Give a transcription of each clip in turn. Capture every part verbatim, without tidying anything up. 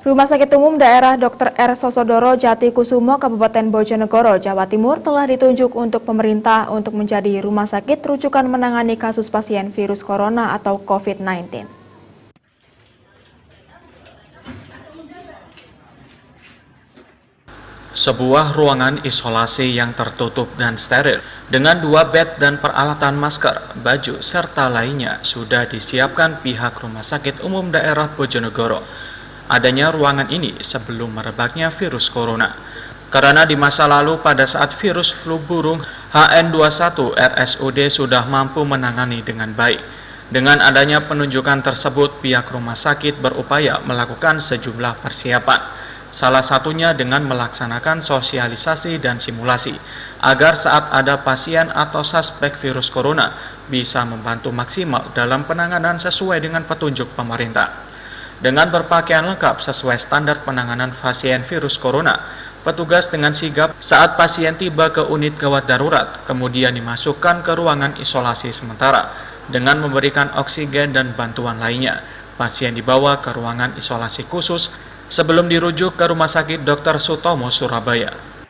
Rumah Sakit Umum Daerah dokter R. Sosodoro Jati Kusumo, Kabupaten Bojonegoro, Jawa Timur telah ditunjuk untuk pemerintah untuk menjadi rumah sakit rujukan menangani kasus pasien virus corona atau COVID sembilan belas. Sebuah ruangan isolasi yang tertutup dan steril dengan dua bed dan peralatan masker, baju, serta lainnya sudah disiapkan pihak Rumah Sakit Umum Daerah Bojonegoro. Adanya ruangan ini sebelum merebaknya virus corona. Karena di masa lalu pada saat virus flu burung H N dua puluh satu R S U D sudah mampu menangani dengan baik. Dengan adanya penunjukan tersebut, pihak rumah sakit berupaya melakukan sejumlah persiapan. Salah satunya dengan melaksanakan sosialisasi dan simulasi, agar saat ada pasien atau suspek virus corona bisa membantu maksimal dalam penanganan sesuai dengan petunjuk pemerintah. Dengan berpakaian lengkap sesuai standar penanganan pasien virus corona, petugas dengan sigap saat pasien tiba ke unit gawat darurat, kemudian dimasukkan ke ruangan isolasi sementara dengan memberikan oksigen dan bantuan lainnya. Pasien dibawa ke ruangan isolasi khusus sebelum dirujuk ke Rumah Sakit dokter Sutomo, Surabaya.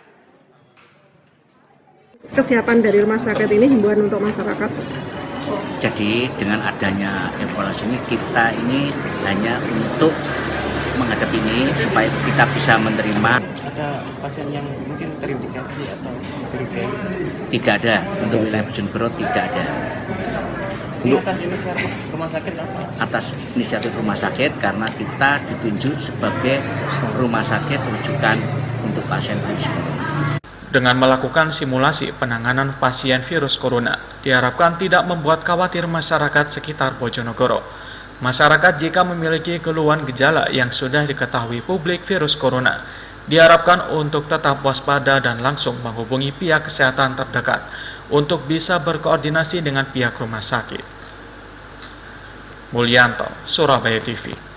Kesiapan dari rumah sakit ini himbauan untuk masyarakat. Jadi dengan adanya evaluasi ini, kita ini hanya untuk menghadapi ini supaya kita bisa menerima. Ada pasien yang mungkin terindikasi atau mencurigai? Tidak ada, untuk wilayah Bojonegoro tidak ada. Ini atas inisiatif rumah sakit apa? Atas inisiatif rumah sakit karena kita ditunjuk sebagai rumah sakit rujukan untuk pasien virus corona. Dengan melakukan simulasi penanganan pasien virus corona, diharapkan tidak membuat khawatir masyarakat sekitar Bojonegoro. Masyarakat jika memiliki keluhan gejala yang sudah diketahui publik virus corona, diharapkan untuk tetap waspada dan langsung menghubungi pihak kesehatan terdekat untuk bisa berkoordinasi dengan pihak rumah sakit. Mulyanto, Surabaya T V.